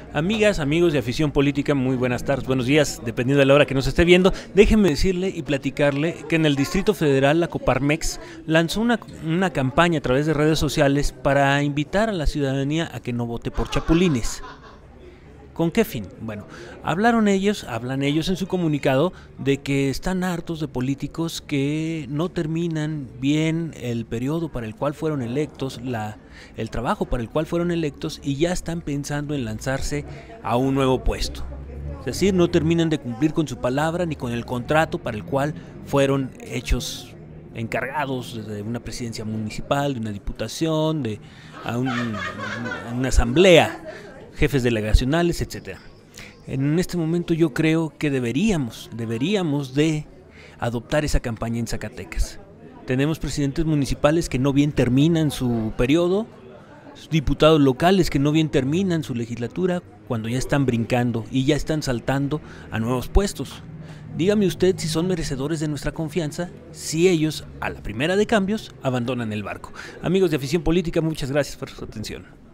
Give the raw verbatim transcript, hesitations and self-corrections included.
Amigas, amigos de Afición Política, muy buenas tardes, buenos días, dependiendo de la hora que nos esté viendo. Déjenme decirle y platicarle que en el Distrito Federal la Coparmex lanzó una, una campaña a través de redes sociales para invitar a la ciudadanía a que no vote por chapulines. ¿Con qué fin? Bueno, hablaron ellos, hablan ellos en su comunicado de que están hartos de políticos que no terminan bien el periodo para el cual fueron electos, la, el trabajo para el cual fueron electos y ya están pensando en lanzarse a un nuevo puesto. Es decir, no terminan de cumplir con su palabra ni con el contrato para el cual fueron hechos encargados de una presidencia municipal, de una diputación, de a un, a una asamblea, jefes delegacionales, etcétera. En este momento yo creo que deberíamos, deberíamos de adoptar esa campaña en Zacatecas. Tenemos presidentes municipales que no bien terminan su periodo, diputados locales que no bien terminan su legislatura, cuando ya están brincando y ya están saltando a nuevos puestos. Dígame usted si son merecedores de nuestra confianza, si ellos, a la primera de cambios, abandonan el barco. Amigos de Afición Política, muchas gracias por su atención.